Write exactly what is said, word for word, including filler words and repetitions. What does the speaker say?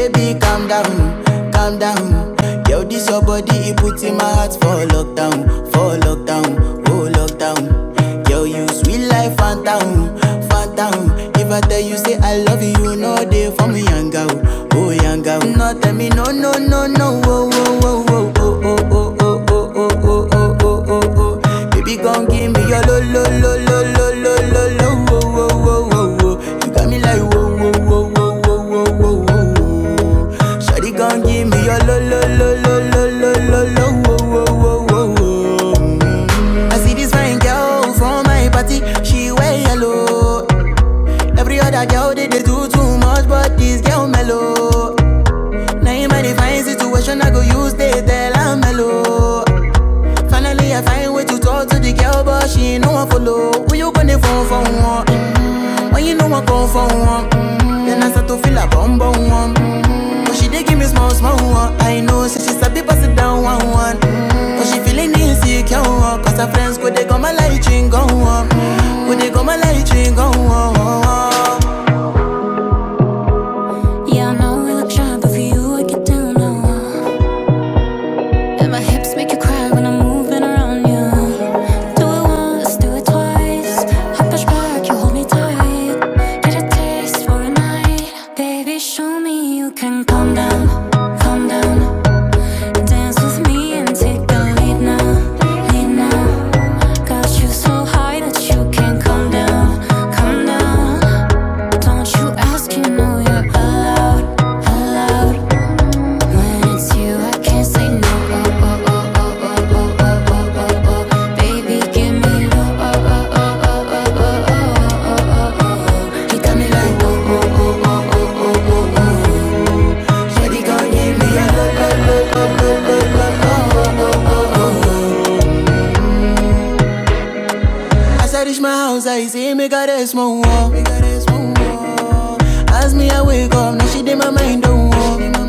baby, calm down, calm down. Yo, this your body, it puts in my heart for lockdown, for lockdown, oh lockdown. Yo, you sweet life, phantom, phantom. If I tell you say I love you, no day for me, young girl, oh young girl. No tell me no, no, no, no, oh, oh, oh, oh, oh, oh, oh, oh, oh, oh, oh, oh, oh, oh. Baby, gon' give me your lo, lo, lo, lo, lo, lo, lo, lo, oh, oh, oh, oh, oh. You got me like whoa, whoa, whoa, whoa, whoa, whoa, whoa, whoa. Shawty gon' give me your lo, lo, lo, lo, lo, lo, lo, lo, oh, oh, oh, oh, oh. I see this fine girl from my party, she wear yellow. Every other girl they, they do too much, but this girl mellow. Now in my divine situation, I go use they tell I'm mellow. Finally I find way to talk to the girl, but she ain't no one follow. Who you gonna phone for one? Mm-hmm. When you know I come for one, mm-hmm. Then I start to feel a bum bum one. Mm-hmm. But she dey give me small small one. I know, say she sabi pass it down one one. Mm-hmm. But she feeling insecure, cause her friends go they go my light ring go on. Go they go my light ring go on. I say, make her rest more. As me, I wake up, now she did my mind, don't walk.